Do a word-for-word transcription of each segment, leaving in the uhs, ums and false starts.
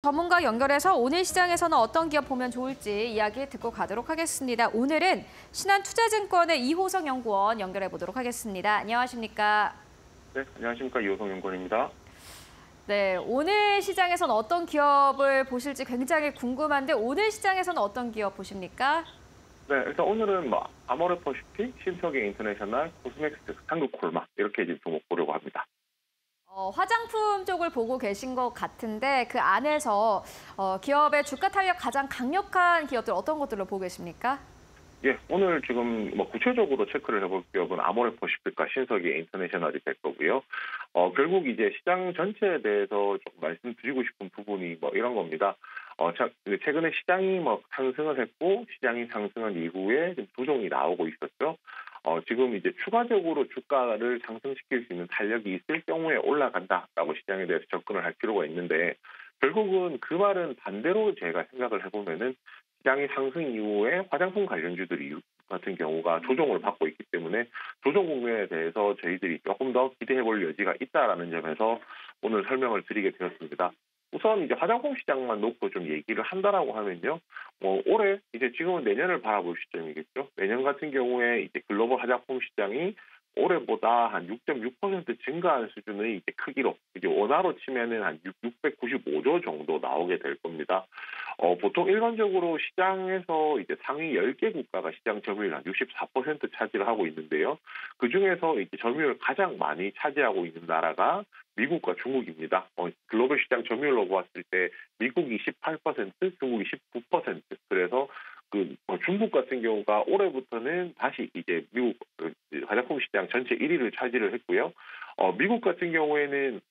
전문가 연결해서 오늘 시장에서는 어떤 기업 보면 좋을지 이야기 듣고 가도록 하겠습니다. 오늘은 신한투자증권의 이호성 연구원 연결해 보도록 하겠습니다. 안녕하십니까? 네, 안녕하십니까. 이호성 연구원입니다. 네, 오늘 시장에서는 어떤 기업을 보실지 굉장히 궁금한데 오늘 시장에서는 어떤 기업 보십니까? 네, 일단 오늘은 뭐 아모레퍼시픽, 신서계 인터내셔널, 코스맥스, 한국콜마 이렇게 이제 종목 보려고 합니다. 어, 화장품 쪽을 보고 계신 것 같은데 그 안에서 어, 기업의 주가 탄력 가장 강력한 기업들 어떤 것들로 보고 계십니까? 예, 오늘 지금 뭐 구체적으로 체크를 해볼 기업은 아모레퍼시픽과 신서계 인터내셔널이 될 거고요. 어, 결국 이제 시장 전체에 대해서 좀 말씀드리고 싶은 부분이 뭐 이런 겁니다. 어, 자, 최근에 시장이 뭐 상승을 했고 시장이 상승한 이후에 좀 조정이 나오고 있었죠. 어, 지금 이제 추가적으로 주가를 상승시킬 수 있는 탄력이 있을 경우에 올라간다라고 시장에 대해서 접근을 할 필요가 있는데 결국은 그 말은 반대로 제가 생각을 해보면은 시장이 상승 이후에 화장품 관련주들이 같은 경우가 조정을 받고 있기 때문에 조정 국면에 대해서 저희들이 조금 더 기대해볼 여지가 있다라는 점에서 오늘 설명을 드리게 되었습니다. 우선 이제 화장품 시장만 놓고 좀 얘기를 한다라고 하면요, 뭐 올해 이제 지금은 내년을 바라볼 시점이겠죠. 내년 같은 경우에 이제 글로벌 화장품 시장이 올해보다 한 육 점 육 퍼센트 증가한 수준의 이제 크기로 이제 원화로 치면은 한 육백구십오조 정도 나오게 될 겁니다. 어, 보통 일반적으로 시장에서 이제 상위 열 개 국가가 시장 점유율 한 육십사 퍼센트 차지를 하고 있는데요. 그 중에서 이제 점유율 가장 많이 차지하고 있는 나라가 미국과 중국입니다. 어, 글로벌 시장 점유율로 보았을 때 미국이 십팔 퍼센트, 중국이 십구 퍼센트. 그래서 그 뭐 중국 같은 경우가 올해부터는 다시 이제 미국 화장품 시장 전체 일 위를 차지를 했고요. 어, 미국 같은 경우에는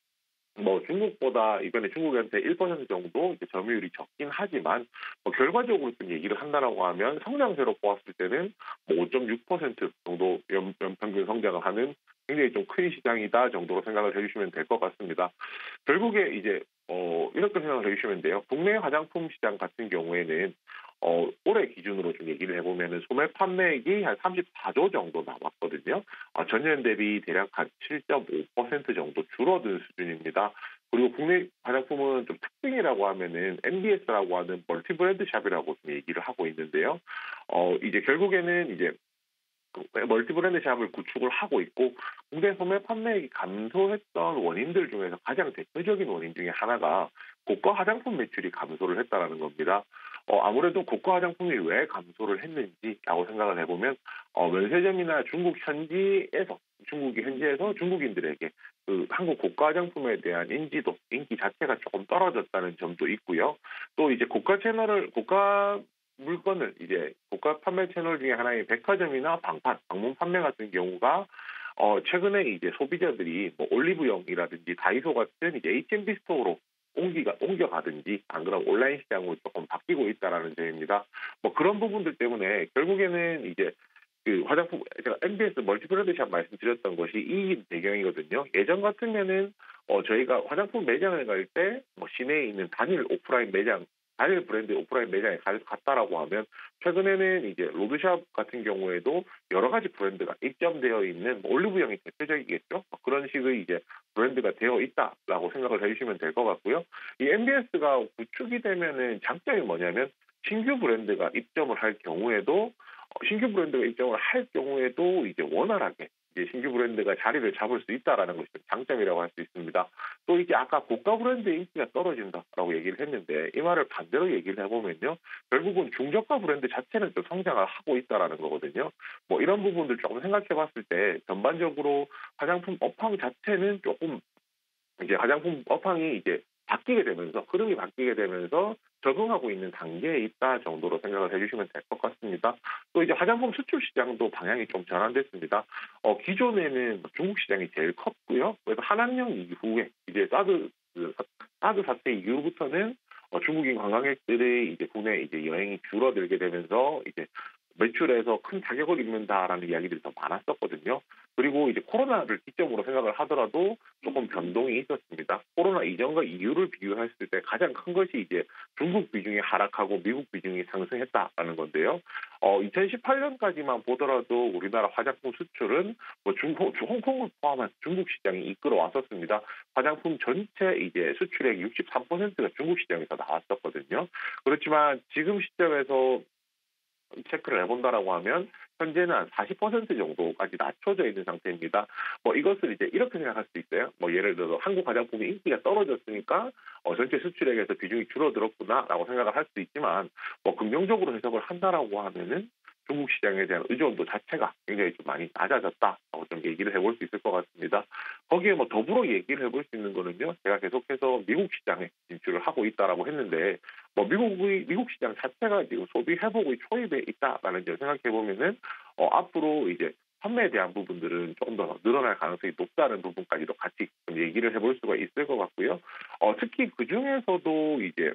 뭐 중국보다 이번에 중국한테 일 퍼센트 정도 이제 점유율이 적긴 하지만 뭐 결과적으로 좀 얘기를 한다라고 하면 성장세로 보았을 때는 뭐 오 점 육 퍼센트 정도 연, 연평균 성장을 하는 굉장히 좀 큰 시장이다 정도로 생각을 해주시면 될 것 같습니다. 결국에 이제 어, 이렇게 생각을 해주시면 돼요. 국내 화장품 시장 같은 경우에는 어, 올해 기준으로 좀 얘기를 해보면은 소매 판매액이 한 삼십사조 정도 나왔거든요. 어, 전년 대비 대략 한 칠 점 오 퍼센트 정도 줄어든 수준입니다. 그리고 국내 화장품은 좀 특징이라고 하면은 엠비에스라고 하는 멀티 브랜드 샵이라고 좀 얘기를 하고 있는데요. 어, 이제 결국에는 이제 멀티 브랜드 샵을 구축을 하고 있고 국내 소매 판매액이 감소했던 원인들 중에서 가장 대표적인 원인 중에 하나가 고가 화장품 매출이 감소를 했다는 겁니다. 어, 아무래도 고가 화장품이 왜 감소를 했는지라고 생각을 해보면 어, 면세점이나 중국 현지에서 중국이 현지에서 중국인들에게 그 한국 고가 화장품에 대한 인지도, 인기 자체가 조금 떨어졌다는 점도 있고요. 또 이제 고가 채널을 고가 물건을 이제 고가 판매 채널 중에 하나인 백화점이나 방판, 방문 판매 같은 경우가 어 최근에 이제 소비자들이 뭐 올리브영이라든지 다이소 같은 이제 에이치엠비 스토어로 옮기가 옮겨가든지 안 그러면 온라인 시장으로 조금 바뀌고 있다라는 점입니다. 뭐 그런 부분들 때문에 결국에는 이제 그 화장품 제가 엠비에스 멀티브랜드 샵 말씀드렸던 것이 이 배경이거든요. 예전 같으면은 어 저희가 화장품 매장을 갈 때 뭐 시내에 있는 단일 오프라인 매장 단일 브랜드 오프라인 매장에 갔다라고 하면 최근에는 이제 로드샵 같은 경우에도 여러 가지 브랜드가 입점되어 있는 뭐 올리브영이 대표적이겠죠. 그런 식의 이제 브랜드가 되어 있다라고 생각을 해주시면 될 것 같고요. 이 엠비에스가 구축이 되면은 장점이 뭐냐면 신규 브랜드가 입점을 할 경우에도 신규 브랜드가 입점을 할 경우에도 이제 원활하게 이제 신규 브랜드가 자리를 잡을 수 있다라는 것이 장점이라고 할 수 있습니다. 또 이제 아까 고가 브랜드의 인기가 떨어진다라고 얘기를 했는데 이 말을 반대로 얘기를 해보면요, 결국은 중저가 브랜드 자체는 또 성장을 하고 있다라는 거거든요. 뭐 이런 부분들 조금 생각해봤을 때 전반적으로 화장품 업황 자체는 조금 이제 화장품 업황이 이제 바뀌게 되면서 흐름이 바뀌게 되면서 적응하고 있는 단계에 있다 정도로 생각을 해주시면 될 것 같습니다. 또 이제 화장품 수출 시장도 방향이 좀 전환됐습니다. 어, 기존에는 중국 시장이 제일 컸고요. 그래서 한한령 이후에 이제 사드 사드 사태 이후부터는 어, 중국인 관광객들의 이제 국내 이제 여행이 줄어들게 되면서 이제 매출에서 큰 타격을 입는다라는 이야기들이 더 많았었거든요. 그리고 이제 코로나를 기점으로 생각을 하더라도 조금 변동이 있었습니다. 코로나 이전과 이후를 비교했을 때 가장 큰 것이 이제 중국 비중이 하락하고 미국 비중이 상승했다라는 건데요. 어, 이천십팔 년까지만 보더라도 우리나라 화장품 수출은 뭐 중국, 홍콩을 포함한 중국 시장이 이끌어 왔었습니다. 화장품 전체 이제 수출액 육십삼 퍼센트가 중국 시장에서 나왔었거든요. 그렇지만 지금 시점에서 체크를 해본다라고 하면 현재는 한 사십 퍼센트 정도까지 낮춰져 있는 상태입니다. 뭐 이것을 이제 이렇게 생각할 수 있어요. 뭐 예를 들어서 한국 화장품이 인기가 떨어졌으니까 어, 전체 수출액에서 비중이 줄어들었구나라고 생각을 할 수 있지만 뭐 긍정적으로 해석을 한다라고 하면은 중국 시장에 대한 의존도 자체가 굉장히 좀 많이 낮아졌다라고 좀 얘기를 해볼 수 있을 것 같습니다. 거기에 뭐 더불어 얘기를 해볼 수 있는 거는요. 제가 계속해서 미국 시장에 진출을 하고 있다라고 했는데 뭐 미국의 미국 시장 자체가 지금 소비 회복의 초입에 있다라는 점 생각해 보면은 어, 앞으로 이제 판매에 대한 부분들은 조금 더 늘어날 가능성이 높다는 부분까지도 같이 좀 얘기를 해볼 수가 있을 것 같고요. 어, 특히 그 중에서도 이제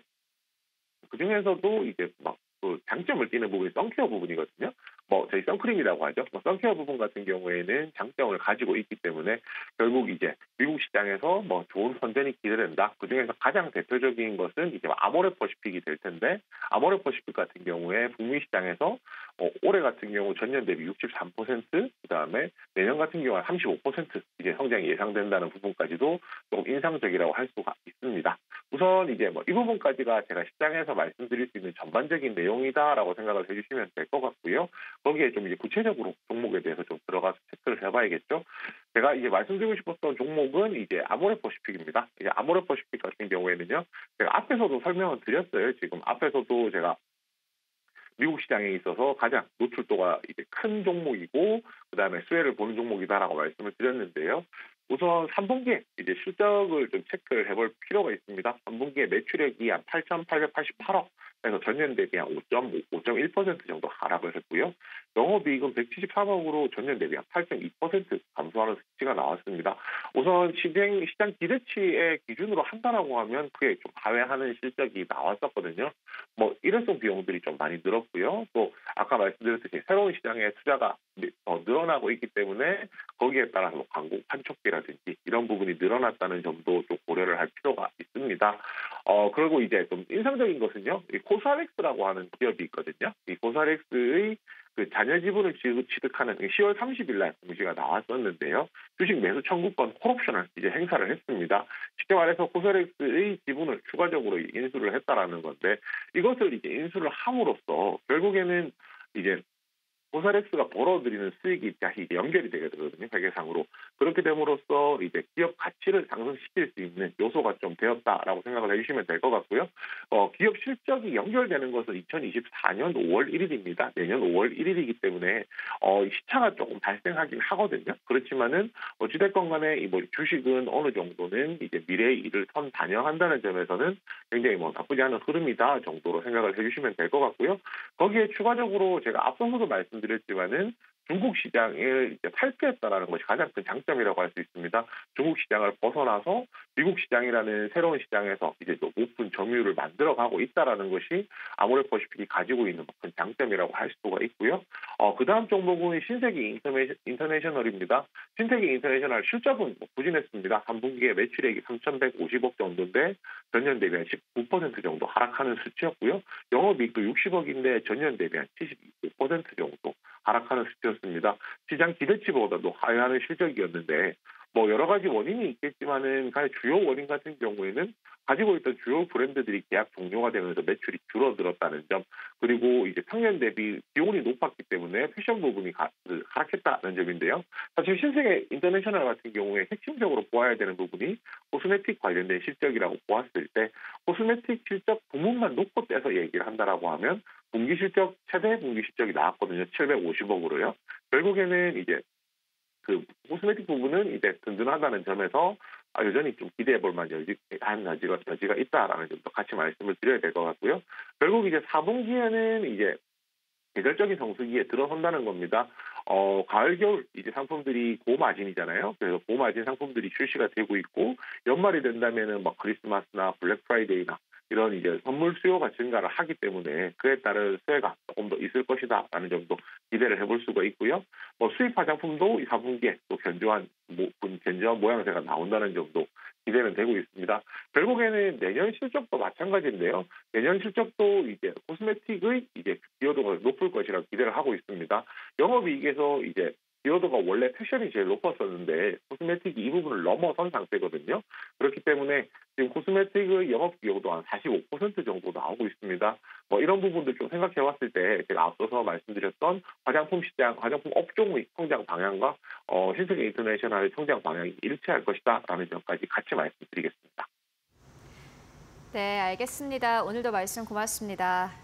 그 중에서도 이제 막 그 장점을 띠는 부분이 선케어 부분이거든요. 뭐 저희 선크림이라고 하죠. 뭐 선케어 부분 같은 경우에는 장점을 가지고 있기 때문에 결국 이제 미국 시장에서 뭐 좋은 선전이 기대된다. 그 중에서 가장 대표적인 것은 이제 아모레퍼시픽이 될 텐데 아모레퍼시픽 같은 경우에 북미 시장에서 어, 올해 같은 경우 전년 대비 육십삼 퍼센트, 그 다음에 내년 같은 경우는 삼십오 퍼센트 이제 성장이 예상된다는 부분까지도 조금 인상적이라고 할 수가 있습니다. 우선 이제 뭐 이 부분까지가 제가 시장에서 말씀드릴 수 있는 전반적인 내용이다라고 생각을 해주시면 될 것 같고요. 거기에 좀 이제 구체적으로 종목에 대해서 좀 들어가서 체크를 해봐야겠죠. 제가 이제 말씀드리고 싶었던 종목은 이제 아모레퍼시픽입니다. 이제 아모레퍼시픽 같은 경우에는요, 제가 앞에서도 설명을 드렸어요. 지금 앞에서도 제가 미국 시장에 있어서 가장 노출도가 이제 큰 종목이고 그다음에 수혜를 보는 종목이다라고 말씀을 드렸는데요. 우선 삼 분기에 이제 실적을 좀 체크를 해볼 필요가 있습니다. 삼 분기에 매출액이 한 팔천팔백팔십팔억, 그래서 전년 대비 한 오 점 일 퍼센트 정도 하락을 했고요. 영업이익은 백칠십삼억으로 전년 대비 한 팔 점 이 퍼센트 감소하는 수치가 나왔습니다. 우선 시장, 시장 기대치의 기준으로 한다라고 하면 그에 좀 하회하는 실적이 나왔었거든요. 뭐 일회성 비용들이 좀 많이 늘었고요. 또 아까 말씀드렸듯이 새로운 시장에 투자가 더 늘어나고 있기 때문에 거기에 따라서 뭐 광고 판촉비라든지 이런 부분이 늘어났다는 점도 좀 고려를 할 필요가 있습니다. 어 그리고 이제 좀 인상적인 것은요, 이 코스알엑스라고 하는 기업이 있거든요. 이 코스알엑스의 그 자녀 지분을 취득하는 시월 삼십일 날 공시가 나왔었는데요. 주식 매수 청구권 콜옵션을 이제 행사를 했습니다. 쉽게 말해서 코스알엑스의 지분을 추가적으로 인수를 했다라는 건데 이것을 이제 인수를 함으로써 결국에는 이제 코스알엑스가 벌어들이는 수익이 다시 연결이 되게 되거든요, 회계상으로. 그렇게 됨으로써 이제 기업 가치를 상승시킬 수 있는 요소가 좀 되었다라고 생각을 해주시면 될 것 같고요. 어, 기업 실적이 연결되는 것은 이천이십사 년 오월 일일입니다. 내년 오월 일일이기 때문에 어, 시차가 조금 발생하긴 하거든요. 그렇지만은 어찌됐건 간에 이 뭐 주식은 어느 정도는 이제 미래의 일을 선 반영한다는 점에서는 굉장히 뭐 나쁘지 않은 흐름이다 정도로 생각을 해주시면 될 것 같고요. 거기에 추가적으로 제가 앞서서도 말씀 드렸지만은 중국 시장을 이제 탈피했다라는 것이 가장 큰 장점이라고 할 수 있습니다. 중국 시장을 벗어나서 미국 시장이라는 새로운 시장에서 이제 또 높은 점유율을 만들어가고 있다라는 것이 아모레퍼시픽이 가지고 있는 큰 장점이라고 할 수가 있고요. 어, 그 다음 종목은 신세계 인터내셔널입니다. 신세계 인터내셔널 실적은 뭐 부진했습니다. 삼 분기에 매출액이 삼천백오십억 정도인데 전년 대비 한 십구 퍼센트 정도 하락하는 수치였고요. 영업이익도 육십억인데 전년 대비 한 칠십이 퍼센트 정도 하락하는 수치였습니다. 시장 기대치보다도 하회하는 실적이었는데 뭐 여러 가지 원인이 있겠지만은 가장 주요 원인 같은 경우에는 가지고 있던 주요 브랜드들이 계약 종료가 되면서 매출이 줄어들었다는 점, 그리고 이제 평년 대비 비용이 높았기 때문에 패션 부분이 가, 하락했다는 점인데요. 사실 신세계 인터내셔널 같은 경우에 핵심적으로 보아야 되는 부분이 코스메틱 관련된 실적이라고 보았을 때 코스메틱 실적 부문만 놓고 떼서 얘기를 한다라고 하면 분기 실적 최대 분기 실적이 나왔거든요. 칠백오십억으로요. 결국에는 이제 그 코스메틱 부분은 이제 든든하다는 점에서 여전히 좀 기대해 볼 만한 여지한 여지가, 여지가 있다라는 점도 같이 말씀을 드려야 될 것 같고요. 결국 이제 사 분기에는 이제 계절적인 성수기에 들어선다는 겁니다. 어, 가을, 겨울 이제 상품들이 고마진이잖아요. 그래서 고마진 상품들이 출시가 되고 있고 연말이 된다면은 막 크리스마스나 블랙 프라이데이나 이런 이제 선물 수요가 증가를 하기 때문에 그에 따른 수혜가 조금 더 있을 것이다라는 점도 기대를 해볼 수가 있고요. 뭐 수입 화장품도 이 사 분기에 또 견조한 모, 견조한 모양새가 나온다는 점도 기대는 되고 있습니다. 결국에는 내년 실적도 마찬가지인데요. 내년 실적도 이제 코스메틱의 이제 기여도가 높을 것이라고 기대를 하고 있습니다. 영업이익에서 이제 기여도가 원래 패션이 제일 높았었는데 코스메틱이 이 부분을 넘어선 상태거든요. 그렇기 때문에 지금 코스메틱의 영업 기여도 한 사십오 퍼센트 정도 나오고 있습니다. 뭐 이런 부분들 좀 생각해 봤을 때 제가 앞서서 말씀드렸던 화장품 시장, 화장품 업종의 성장 방향과 어, 신세계 인터내셔널의 성장 방향이 일치할 것이다라는 점까지 같이 말씀드리겠습니다. 네, 알겠습니다. 오늘도 말씀 고맙습니다.